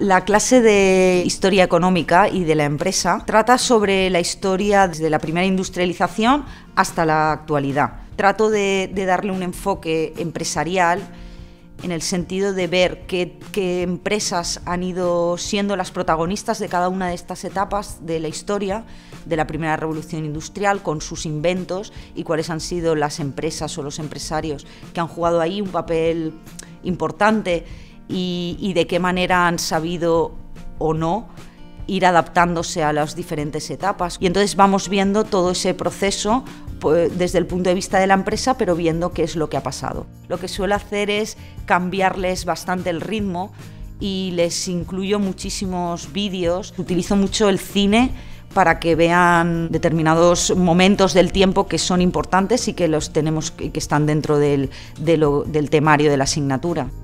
La clase de Historia Económica y de la empresa trata sobre la historia desde la primera industrialización hasta la actualidad. Trato de darle un enfoque empresarial en el sentido de ver qué empresas han ido siendo las protagonistas de cada una de estas etapas de la historia de la primera revolución industrial, con sus inventos, y cuáles han sido las empresas o los empresarios que han jugado ahí un papel importante y de qué manera han sabido o no ir adaptándose a las diferentes etapas. Y entonces vamos viendo todo ese proceso pues, desde el punto de vista de la empresa, pero viendo qué es lo que ha pasado. Lo que suelo hacer es cambiarles bastante el ritmo y les incluyo muchísimos vídeos. Utilizo mucho el cine para que vean determinados momentos del tiempo que son importantes y que los tenemos, que están dentro del temario de la asignatura.